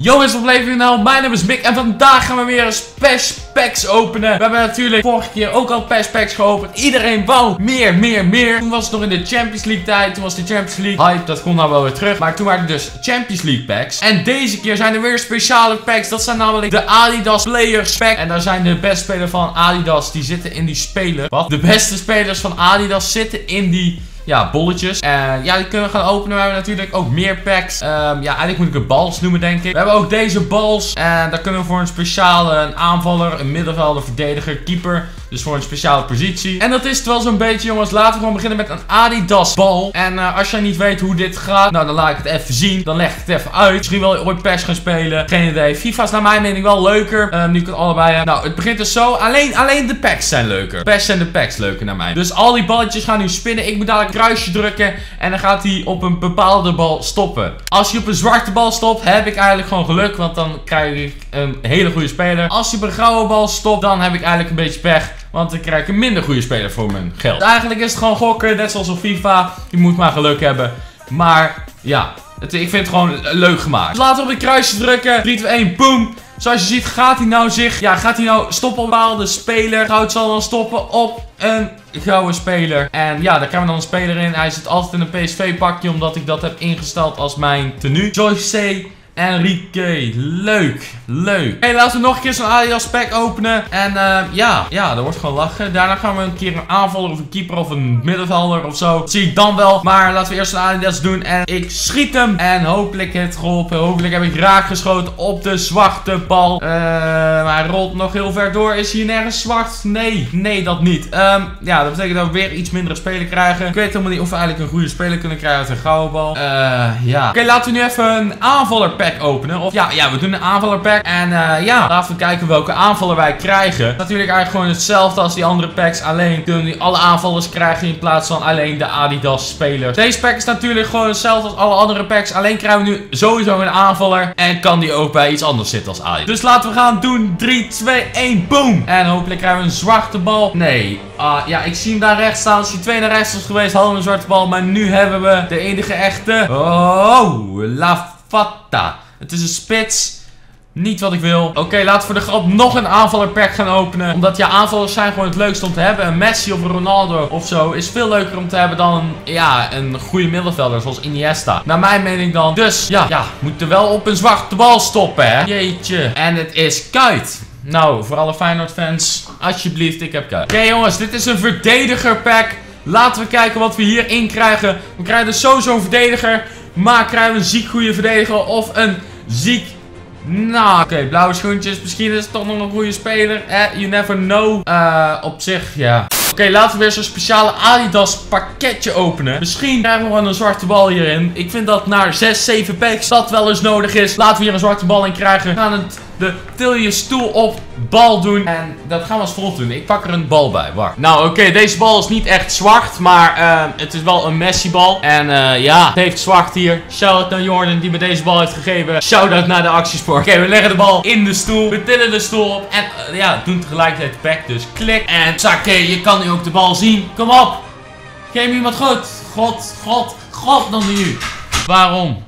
Jongens, wat leven jullie nou? Mijn naam is Mick en vandaag gaan we weer een PES Packs openen. We hebben natuurlijk vorige keer ook al PES Packs geopend. Iedereen wou meer. Toen was het nog in de Champions League tijd. Toen was de Champions League hype, dat komt nou wel weer terug. Maar toen waren er dus Champions League packs. En deze keer zijn er weer speciale packs. Dat zijn namelijk de Adidas Players pack. En daar zijn de beste spelers van Adidas, die zitten in die speler. Wat? De beste spelers van Adidas zitten in die... ja, bolletjes. Ja, die kunnen we gaan openen. We hebben natuurlijk ook meer packs. Ja, eigenlijk moet ik het balls noemen, denk ik. We hebben ook deze balls. En daar kunnen we voor een speciale een aanvaller, een middenvelder, verdediger, keeper. Dus voor een speciale positie. En dat is het wel zo'n beetje, jongens. Laten we gewoon beginnen met een Adidas bal. En als jij niet weet hoe dit gaat, nou, dan laat ik het even zien. Dan leg ik het even uit. Misschien wil je ooit PES gaan spelen. Geen idee. FIFA is naar mijn mening wel leuker. Nu ik het allebei heb. Nou, het begint dus zo. Alleen de packs zijn leuker. PES en de packs leuker naar mij. Dus al die balletjes gaan nu spinnen. Ik moet dadelijk een kruisje drukken. En dan gaat hij op een bepaalde bal stoppen. Als hij op een zwarte bal stopt, heb ik eigenlijk gewoon geluk. Want dan krijg ik een hele goede speler. Als hij op een grauwe bal stopt, dan heb ik eigenlijk een beetje pech. Want dan krijg ik een minder goede speler voor mijn geld. Dus eigenlijk is het gewoon gokken, net zoals op FIFA. Je moet maar geluk hebben. Maar ja, ik vind het gewoon leuk gemaakt. Dus laten we op de kruisje drukken. 3, 2, 1, boom. Zoals je ziet gaat hij nou stoppen op een bepaalde speler. Goud zal dan stoppen op een gouden speler. En ja, daar krijgen we dan een speler in. Hij zit altijd in een PSV pakje, omdat ik dat heb ingesteld als mijn tenue. Joyce Enrique. Leuk. Oké, laten we nog een keer zo'n Adidas pack openen. En ja, dat wordt gewoon lachen. Daarna gaan we een keer een aanvaller of een keeper of een middenvelder of zo. Dat zie ik dan wel. Maar laten we eerst een Adidas doen. En ik schiet hem. En hopelijk het geholpen. Hopelijk heb ik raak geschoten op de zwarte bal. Maar hij rolt nog heel ver door. Is hier nergens zwart? Nee, dat niet. Ja, dat betekent dat we weer iets mindere speler krijgen. Ik weet helemaal niet of we eigenlijk een goede speler kunnen krijgen uit een gouden bal. Ja. Oké, laten we nu even een aanvaller pack openen. Of ja, we doen een aanvaller pack. En ja, laten we kijken welke aanvaller wij krijgen. Natuurlijk eigenlijk gewoon hetzelfde als die andere packs. Alleen kunnen we alle aanvallers krijgen in plaats van alleen de Adidas spelers. Deze pack is natuurlijk gewoon hetzelfde als alle andere packs. Alleen krijgen we nu sowieso een aanvaller. En kan die ook bij iets anders zitten als Adidas. Dus laten we gaan doen. 3, 2, 1, boom. En hopelijk krijgen we een zwarte bal. Nee. Ja, ik zie hem daar rechts staan. Als hij 2 naar rechts was geweest, hadden we een zwarte bal. Maar nu hebben we de enige echte. Oh, La Fata. Het is een spits. Niet wat ik wil. Oké, laten we voor de grap nog een aanvaller pack gaan openen. Omdat ja, aanvallers zijn gewoon het leukste om te hebben. Een Messi of een Ronaldo of zo is veel leuker om te hebben dan een goede middenvelder zoals Iniesta. Naar mijn mening dan. Dus ja, moeten wel op een zwarte bal stoppen, hè. Jeetje. En het is Kuyt. Nou, voor alle Feyenoord fans, alsjeblieft, ik heb Kuyt. Oké, jongens, dit is een verdediger pack. Laten we kijken wat we hierin krijgen. We krijgen dus sowieso een verdediger. Maar krijgen we een ziek goede verdediger of een ziek... Nou, oké, blauwe schoentjes. Misschien is het toch nog een goede speler. You never know. Op zich, ja. Oké, laten we weer zo'n speciale Adidas pakketje openen. Misschien krijgen we wel een zwarte bal hierin. Ik vind dat naar 6, 7 packs dat wel eens nodig is. Laten we hier een zwarte bal in krijgen. We gaan de til je stoel op bal doen. En dat gaan we als volgt doen. Ik pak er een bal bij. Wacht. Nou, oké, deze bal is niet echt zwart. Maar het is wel een Messi bal. En ja, het heeft zwart hier. Shout-out naar Jordan die me deze bal heeft gegeven. Shout-out naar de actiesport. Oké, we leggen de bal in de stoel. We tillen de stoel op. En ja, doen tegelijkertijd de pack. Dus klik. En zakke, je kan nu ook de bal zien. Kom op. Geef me iemand goed. God dan nu. Waarom?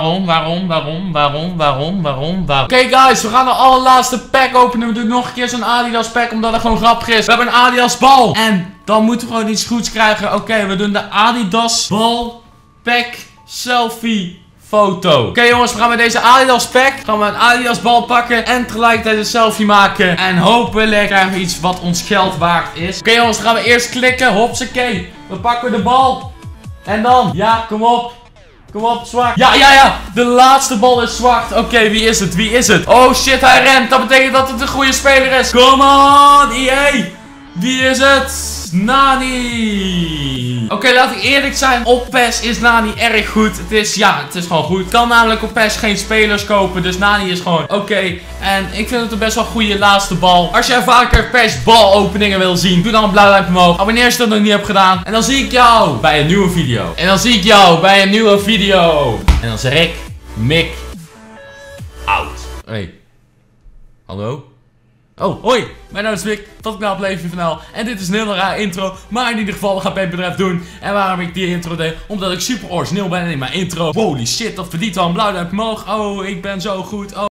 Oké, guys, we gaan de allerlaatste pack openen. We doen nog een keer zo'n Adidas pack, omdat het gewoon grappig is. We hebben een Adidas bal. En dan moeten we gewoon iets goeds krijgen. Oké, we doen de Adidas bal pack selfie foto. Oké, jongens, we gaan met deze Adidas pack gaan we een Adidas bal pakken en tegelijkertijd een selfie maken. En hopelijk krijgen we iets wat ons geld waard is. Oké, jongens, dan gaan we eerst klikken. Hopsakee. We pakken de bal. En dan, ja, kom op, zwart. Ja. De laatste bal is zwart. Oké, wie is het? Oh shit, hij rent. Dat betekent dat het een goede speler is. Come on, EA. Wie is het? Nani. Oké, laat ik eerlijk zijn. Op PES is Nani erg goed. Het is gewoon goed. Ik kan namelijk op PES geen spelers kopen. Dus Nani is gewoon oké. En ik vind het een best wel goede laatste bal. Als jij vaker PES balopeningen wil zien, doe dan een blauw duimpje omhoog. Abonneer als je dat nog niet hebt gedaan. En dan zie ik jou bij een nieuwe video. En dan zeg ik, Mick, out. Hey. Hallo? Oh, hoi, mijn naam is Mick, tot kanaal Bleef van en dit is een hele rare intro, maar in ieder geval, we gaan Paperbedrijf doen. En waarom ik die intro deed? Omdat ik super origineel ben in mijn intro. Holy shit, dat verdient al een blauw duimpje omhoog. Oh, ik ben zo goed. Oh.